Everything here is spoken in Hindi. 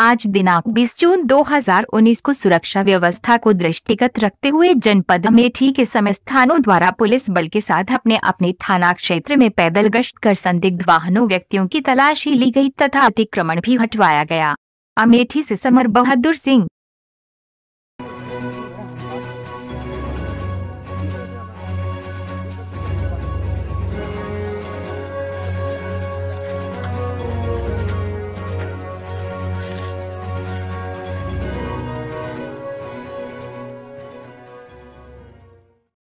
आज दिनांक 20 जून 2019 को सुरक्षा व्यवस्था को दृष्टिगत रखते हुए जनपद अमेठी के समस्त थानों द्वारा पुलिस बल के साथ अपने अपने थाना क्षेत्र में पैदल गश्त कर संदिग्ध वाहनों व्यक्तियों की तलाशी ली गई तथा अतिक्रमण भी हटवाया गया। अमेठी से समर बहादुर सिंह।